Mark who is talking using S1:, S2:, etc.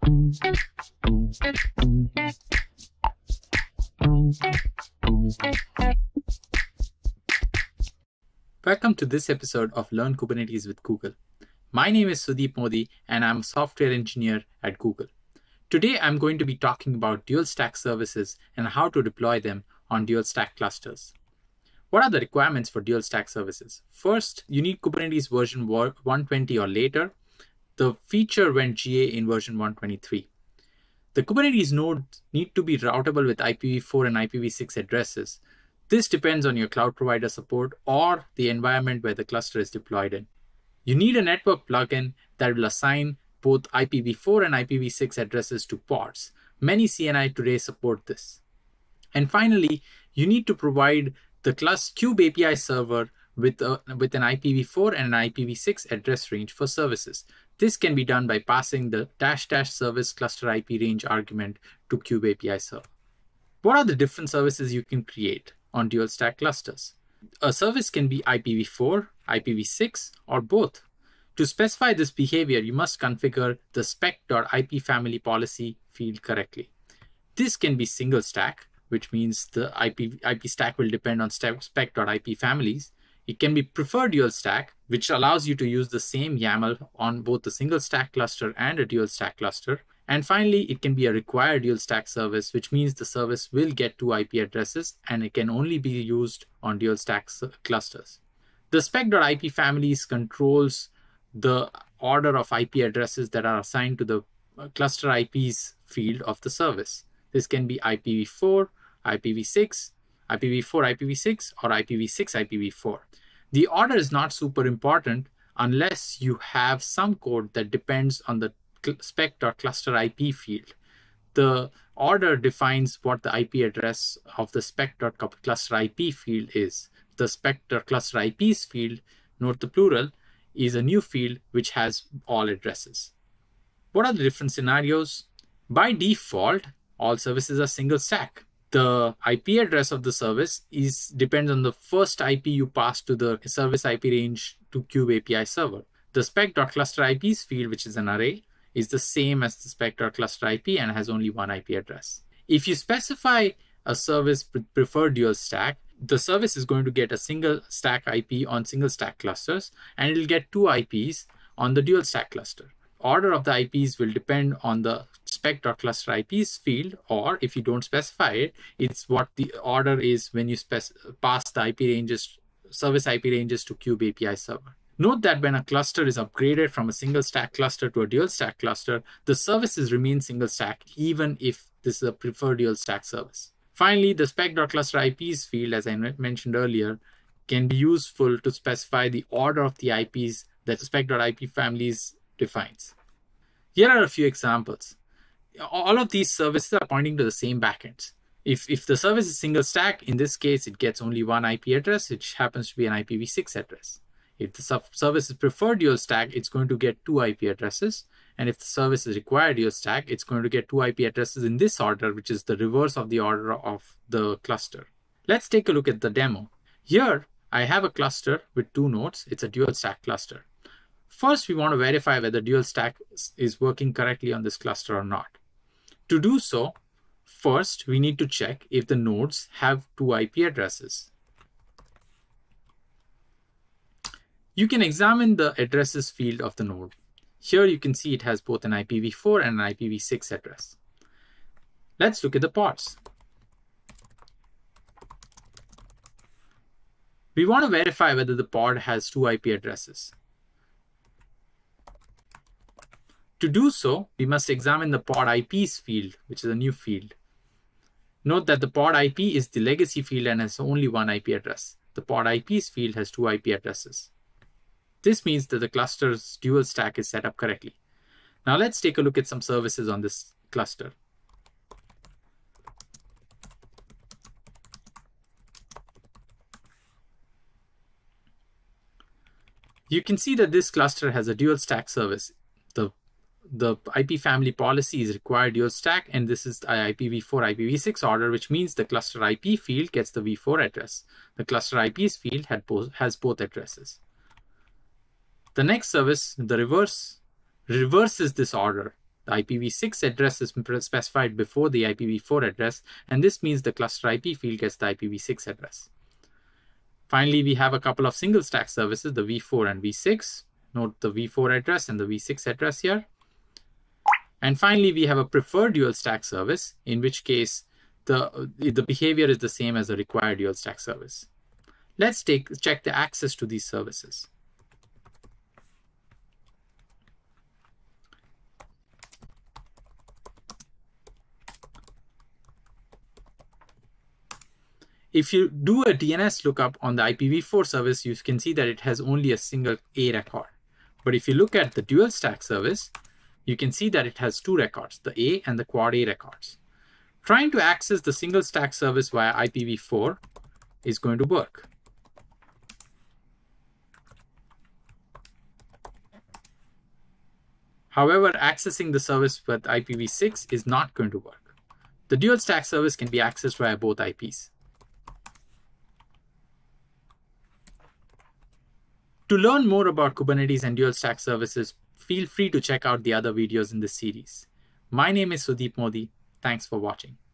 S1: Welcome to this episode of Learn Kubernetes with Google. My name is Sudeep Modi and I'm a software engineer at Google. Today I'm going to be talking about dual stack services and how to deploy them on dual stack clusters. What are the requirements for dual stack services? First, you need Kubernetes version 120 or later. The feature went GA in version 123. The Kubernetes nodes need to be routable with IPv4 and IPv6 addresses. This depends on your cloud provider support or the environment where the cluster is deployed in. You need a network plugin that will assign both IPv4 and IPv6 addresses to pods. Many CNI today support this. And finally, you need to provide the Kube API server with an IPv4 and an IPv6 address range for services. This can be done by passing the -- service cluster IP range argument to Kube API server. What are the different services you can create on dual stack clusters? A service can be IPv4, IPv6, or both. To specify this behavior, you must configure the spec.ipFamilyPolicy field correctly. This can be single stack, which means the IP stack will depend on spec.ipFamilies. It can be preferred dual stack, which allows you to use the same YAML on both the single stack cluster and a dual stack cluster. And finally, it can be a required dual stack service, which means the service will get 2 IP addresses and it can only be used on dual stack clusters. The spec.ipFamilies controls the order of IP addresses that are assigned to the cluster IPs field of the service. This can be IPv4, IPv6, IPv4, IPv6, or IPv6, IPv4. The order is not super important unless you have some code that depends on the spec.cluster IP field. The order defines what the IP address of the spec.cluster IP field is. The spec.cluster IPs field, note the plural, is a new field which has all addresses. What are the different scenarios? By default, all services are single stack. The IP address of the service depends on the first IP you pass to the service IP range to Kube API server. The spec.cluster IPs field, which is an array, is the same as the spec.cluster IP and has only one IP address. If you specify a service with preferred dual stack, the service is going to get a single stack IP on single stack clusters, and it will get 2 IPs on the dual stack cluster. Order of the IPs will depend on the spec.cluster IPs field, or if you don't specify it, it's what the order is when you pass the IP ranges, service IP ranges to Kube API server. Note that when a cluster is upgraded from a single stack cluster to a dual stack cluster, the services remain single stack, even if this is a preferred dual stack service. Finally, the spec.cluster IPs field, as I mentioned earlier, can be useful to specify the order of the IPs that the spec.ipFamilies defines. Here are a few examples. All of these services are pointing to the same backends. If the service is single stack, in this case, it gets only one IP address, which happens to be an IPv6 address. If the service is preferred dual stack, it's going to get 2 IP addresses. And if the service is required dual stack, it's going to get 2 IP addresses in this order, which is the reverse of the order of the cluster. Let's take a look at the demo. Here, I have a cluster with 2 nodes. It's a dual stack cluster. First, we want to verify whether dual stack is working correctly on this cluster or not. To do so, first, we need to check if the nodes have 2 IP addresses. You can examine the addresses field of the node. Here you can see it has both an IPv4 and an IPv6 address. Let's look at the pods. We want to verify whether the pod has 2 IP addresses. To do so, we must examine the pod IPs field, which is a new field. Note that the pod IP is the legacy field and has only one IP address. The pod IPs field has 2 IP addresses. This means that the cluster's dual stack is set up correctly. Now let's take a look at some services on this cluster. You can see that this cluster has a dual stack service. The IP family policy is required dual stack, and this is IPv4, IPv6 order, which means the cluster IP field gets the v4 address. The cluster IPs field has both addresses. The next service, the reverses this order. The IPv6 address is specified before the IPv4 address, and this means the cluster IP field gets the IPv6 address. Finally, we have a couple of single stack services, the v4 and v6. Note the v4 address and the v6 address here. And finally, we have a preferred dual stack service, in which case the behavior is the same as the required dual stack service. Let's check the access to these services. If you do a DNS lookup on the IPv4 service, you can see that it has only a single A record. But if you look at the dual stack service, you can see that it has two records, the A and the quad A records. Trying to access the single stack service via IPv4 is going to work. However, accessing the service with IPv6 is not going to work. The dual stack service can be accessed via both IPs. To learn more about Kubernetes and dual stack services, feel free to check out the other videos in this series. My name is Sudeep Modi. Thanks for watching.